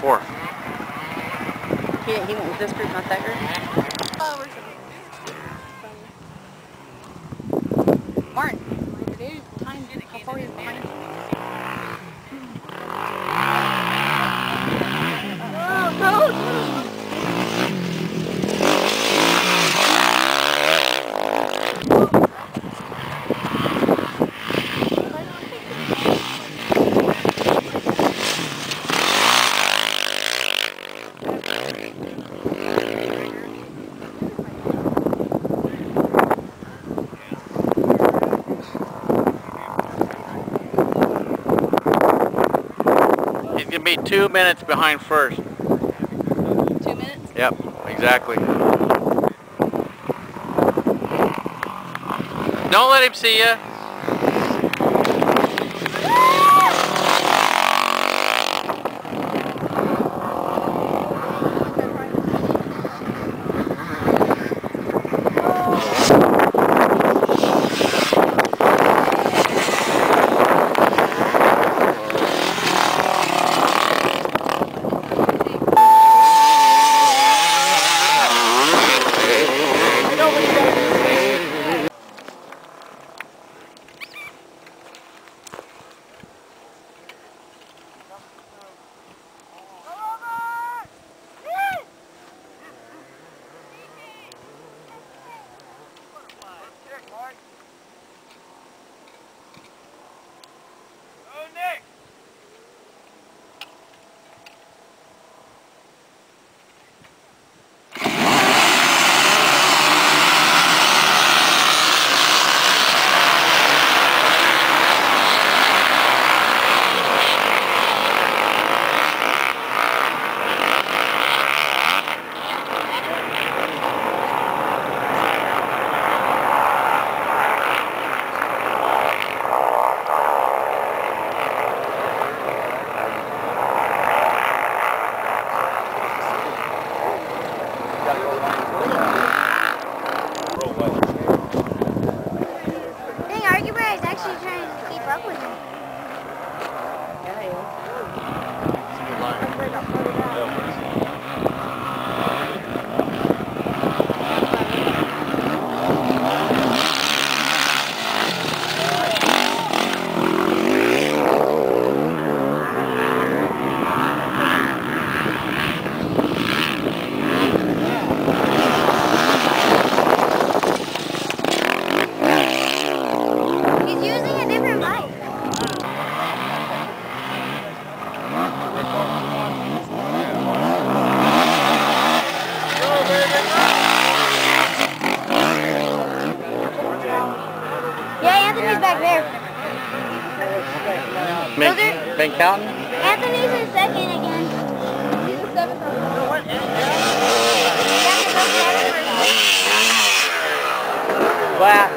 fourth. He went with this group, not that group? Martin, time, how far are you behind? He's going to be 2 minutes behind first. 2 minutes? Yep, exactly. Don't let him see you. Actually trying to keep up with him. Yeah, Anthony's back there. Been counting? Anthony's in second again. He's in seventh. Flat.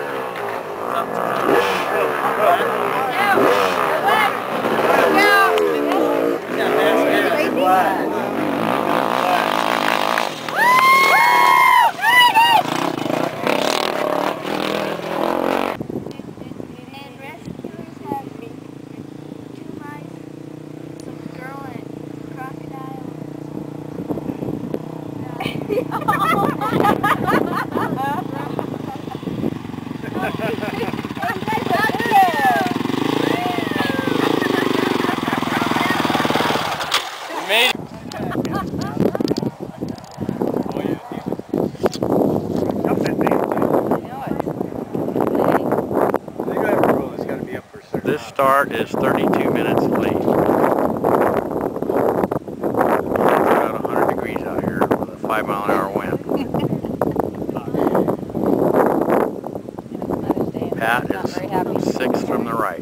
This start is 32 minutes late. It's about 100 degrees out here with a 5-mile-an-hour wind. Pat is 6th from the right.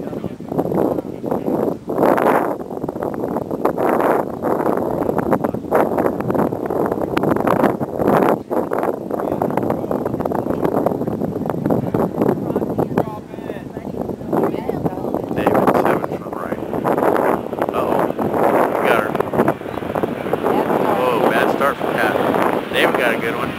David got a good one.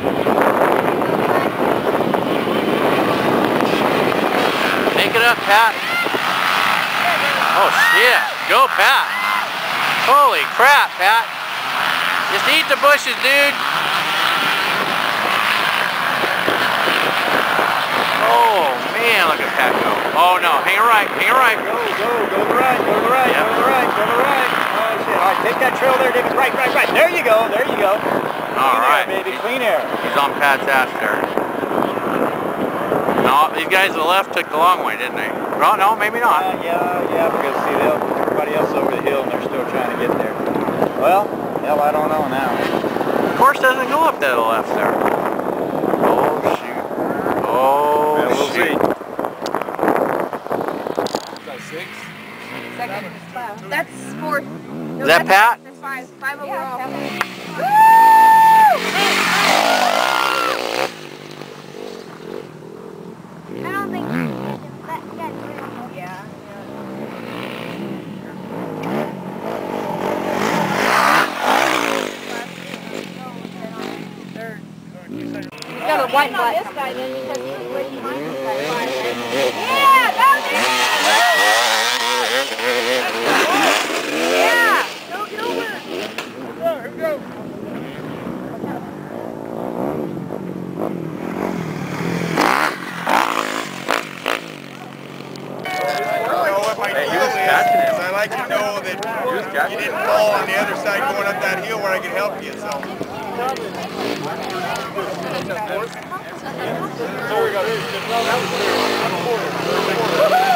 Make it up, Pat. Oh, shit. Go, Pat. Holy crap, Pat. Eat the bushes, dude. Oh man, look at Pat go. Oh no, hang a right, hang a right. Go to the right, go to the right, Yep. go to the right, go to the right. Oh shit, all right, take that trail there, David. Right. There you go, there you go. All right. Clean air, baby, clean air. He's on Pat's ass there. No, these guys to the left took the long way, didn't they? Well, no, maybe not. Yeah, because see, everybody else over the hill and they're still trying to get there. Well, hell, I don't know now. The course doesn't go up to the left there. Oh, shoot. Oh, Yeah, we'll shoot. see. Second. That's fourth. No, Is that Pat? That's five. Five overall. I don't think Yeah. You got a white and black. this guy then because he's way behind this guy. Yeah, that was it. Yeah, go get over. Here we go. He was catching it. I like to know that you didn't fall on the other side going up that hill where I could help you. So.